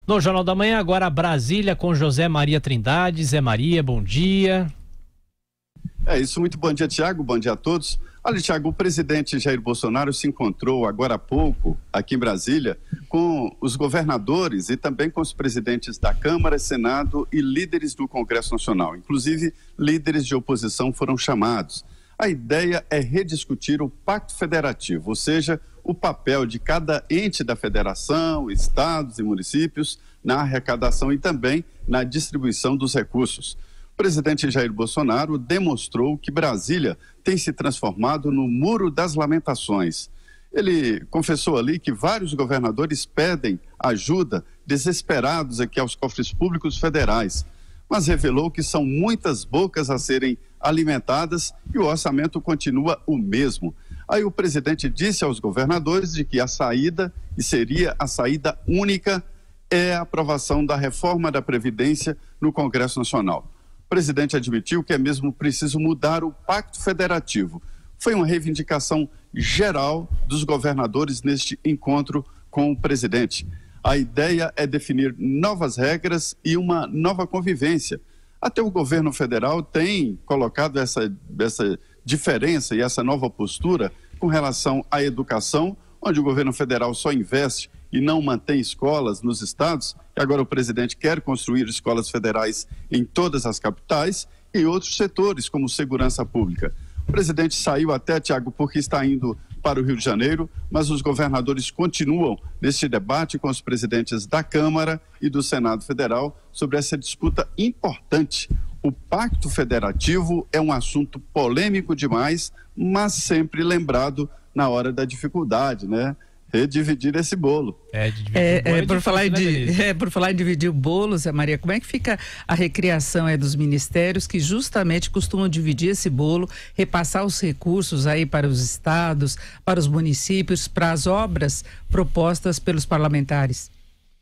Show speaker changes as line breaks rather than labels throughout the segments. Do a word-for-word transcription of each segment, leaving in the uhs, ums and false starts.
No Jornal da Manhã, agora Brasília com José Maria Trindade. Zé Maria, bom dia.
É isso, muito bom dia, Tiago, bom dia a todos. Olha, Tiago, o presidente Jair Bolsonaro se encontrou agora há pouco, aqui em Brasília, com os governadores e também com os presidentes da Câmara, Senado e líderes do Congresso Nacional. Inclusive, líderes de oposição foram chamados. A ideia é rediscutir o Pacto Federativo, ou seja, o papel de cada ente da federação, estados e municípios na arrecadação e também na distribuição dos recursos. O presidente Jair Bolsonaro demonstrou que Brasília tem se transformado no Muro das Lamentações. Ele confessou ali que vários governadores pedem ajuda, desesperados aqui aos cofres públicos federais, mas revelou que são muitas bocas a serem alimentadas e o orçamento continua o mesmo. Aí o presidente disse aos governadores de que a saída, e seria a saída única, é a aprovação da reforma da Previdência no Congresso Nacional. O presidente admitiu que é mesmo preciso mudar o Pacto Federativo. Foi uma reivindicação geral dos governadores neste encontro com o presidente. A ideia é definir novas regras e uma nova convivência. Até o governo federal tem colocado essa, essa diferença e essa nova postura com relação à educação, onde o governo federal só investe e não mantém escolas nos estados, e agora o presidente quer construir escolas federais em todas as capitais e outros setores, como segurança pública. O presidente saiu até, Tiago, porque está indo para o Rio de Janeiro, mas os governadores continuam neste debate com os presidentes da Câmara e do Senado Federal sobre essa disputa importante. O Pacto Federativo é um assunto polêmico demais, mas sempre lembrado na hora da dificuldade, né? Redividir esse bolo.
É, é, é, por falar em de, é, por falar em dividir o bolo, Zé Maria, como é que fica a recriação é, dos ministérios que justamente costumam dividir esse bolo, repassar os recursos aí para os estados, para os municípios, para as obras propostas pelos parlamentares?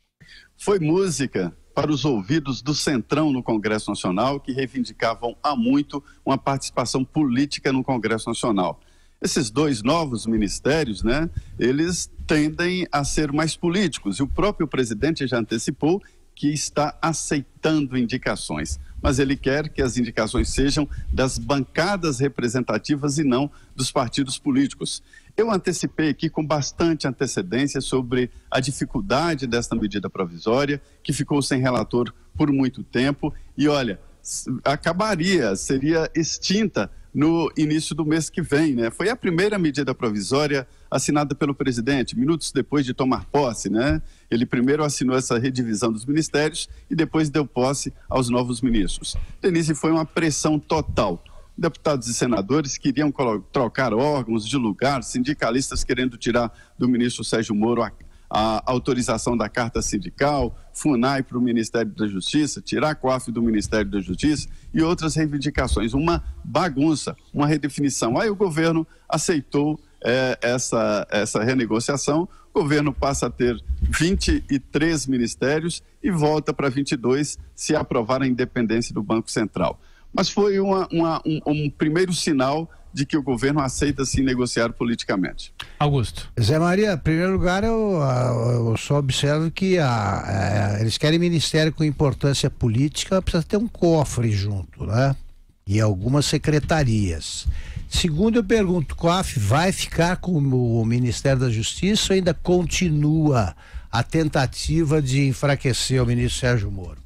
Foi música para os ouvidos do Centrão no Congresso Nacional, que reivindicavam há muito uma participação política no Congresso Nacional. Esses dois novos ministérios, né, eles tendem a ser mais políticos, e o próprio presidente já antecipou que está aceitando indicações, mas ele quer que as indicações sejam das bancadas representativas e não dos partidos políticos. Eu antecipei aqui com bastante antecedência sobre a dificuldade desta medida provisória, que ficou sem relator por muito tempo, e olha, acabaria, seria extinta no início do mês que vem, né? Foi a primeira medida provisória assinada pelo presidente, minutos depois de tomar posse, né? Ele primeiro assinou essa redivisão dos ministérios e depois deu posse aos novos ministros. Denise, foi uma pressão total. Deputados e senadores queriam trocar órgãos de lugar, sindicalistas querendo tirar do ministro Sérgio Moro a a autorização da carta sindical, FUNAI para o Ministério da Justiça, tirar a COAF do Ministério da Justiça e outras reivindicações. Uma bagunça, uma redefinição. Aí o governo aceitou é, essa, essa renegociação, o governo passa a ter vinte e três ministérios e volta para vinte e dois se aprovar a independência do Banco Central. Mas foi uma, uma, um, um primeiro sinal de que o governo aceita se negociar politicamente.
Augusto.
Zé Maria, em primeiro lugar, eu, eu só observo que a, a, eles querem ministério com importância política, precisa ter um cofre junto, né? E algumas secretarias. Segundo, eu pergunto, o COAF vai ficar com o Ministério da Justiça ou ainda continua a tentativa de enfraquecer o ministro Sérgio Moro?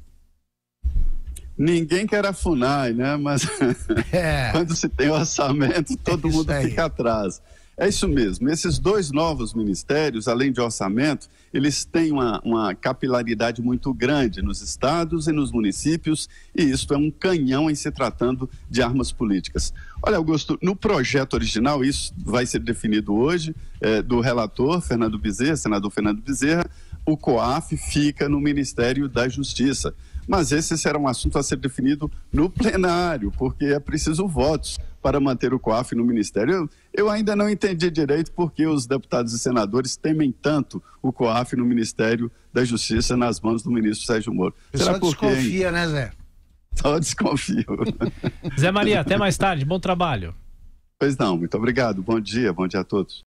Ninguém quer a FUNAI, né? Mas é. Quando se tem orçamento, todo é mundo aí. Fica atrás. É isso mesmo. Esses dois novos ministérios, além de orçamento, eles têm uma, uma capilaridade muito grande nos estados e nos municípios, e isso é um canhão em se tratando de armas políticas. Olha, Augusto, no projeto original, isso vai ser definido hoje, é, do relator Fernando Bezerra, senador Fernando Bezerra, o COAF fica no Ministério da Justiça. Mas esse será um assunto a ser definido no plenário, porque é preciso votos para manter o COAF no Ministério. Eu, eu ainda não entendi direito porque os deputados e senadores temem tanto o COAF no Ministério da Justiça nas mãos do ministro Sérgio Moro.
Será porque desconfia, hein? Né, Zé?
Só desconfio.
Zé Maria, até mais tarde. Bom trabalho.
Pois não, muito obrigado. Bom dia, bom dia a todos.